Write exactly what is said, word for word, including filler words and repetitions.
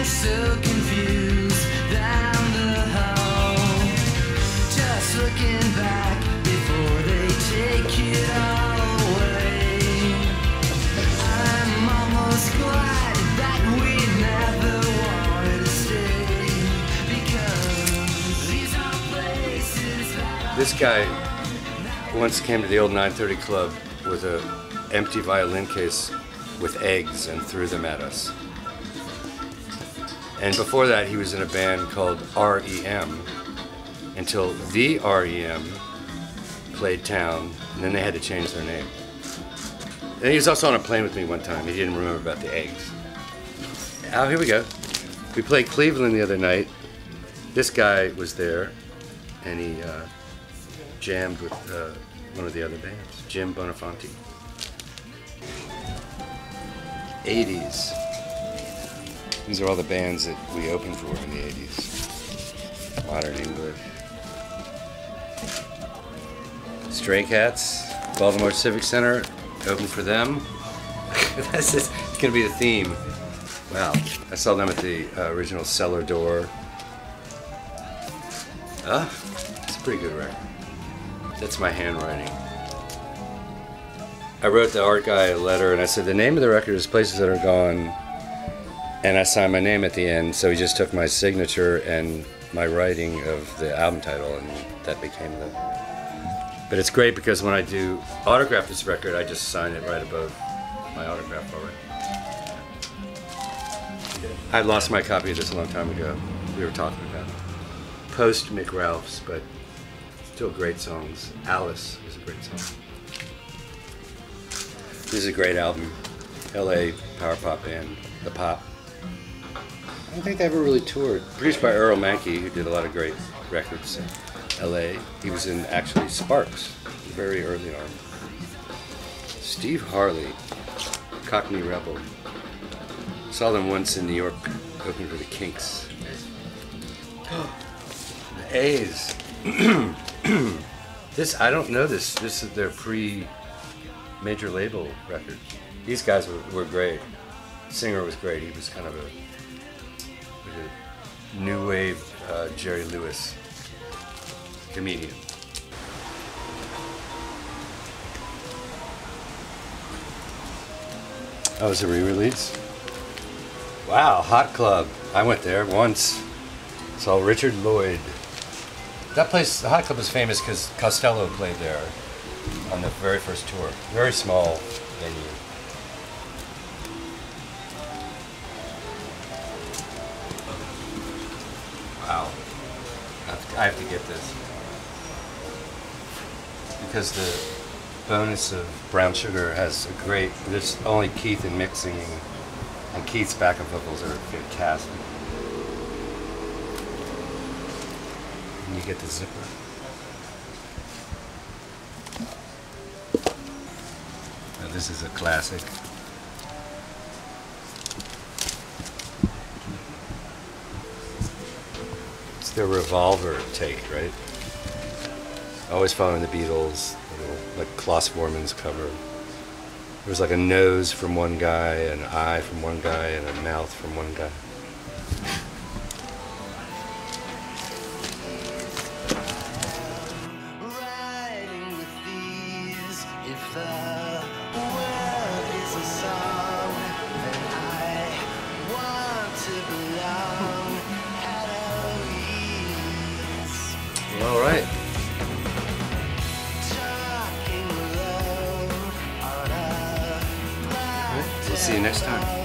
so confused down the hall, just looking back before they take it all away. I'm almost glad that we never wanted to stay, because these are places that This guy once came to the old nine thirty club with an empty violin case with eggs and threw them at us. And before that, he was in a band called R E M until the R E M played town, and then they had to change their name. And he was also on a plane with me one time. He didn't remember about the eggs. Oh, here we go. We played Cleveland the other night. This guy was there, and he uh, jammed with uh, one of the other bands, Jim Bonafonte. eighties. These are all the bands that we opened for in the eighties. Modern English. Stray Cats, Baltimore Civic Center, opened for them. That's just, it's gonna be the theme. Wow, I saw them at the uh, original Cellar Door. Ah, it's a pretty good record. That's my handwriting. I wrote the art guy a letter and I said the name of the record is Places That Are Gone, and I signed my name at the end, so he just took my signature and my writing of the album title, and that became the... But it's great because when I do autograph this record, I just sign it right above my autograph already. I lost my copy of this a long time ago. We were talking about it. Post Mick Ralph's, but still great songs. Alice was a great song. This is a great album. L A power pop band, The Pop. I don't think they ever really toured. Produced by Earl Mankey, who did a lot of great records in L A. He was in actually Sparks, very early on. Steve Harley, Cockney Rebel. Saw them once in New York, opening for the Kinks. The A's. This, I don't know this. This is their pre major label record. These guys were, were great. The singer was great. He was kind of a, like a new wave uh, Jerry Lewis comedian. Oh, it was a re-release? Wow, Hot Club. I went there once. Saw Richard Lloyd. That place, the Hot Club, was famous because Costello played there on the very first tour. Very small venue. Wow. I have to, I have to get this. Because the bonus of Brown Sugar has a great, there's only Keith and Mick singing, and Keith's backup vocals are fantastic. And you get the zipper. Now this is a classic. It's the Revolver take, right? Always following the Beatles, like Klaus Voormann's cover. There was like a nose from one guy, an eye from one guy, and a mouth from one guy. All right. We'll see you next time.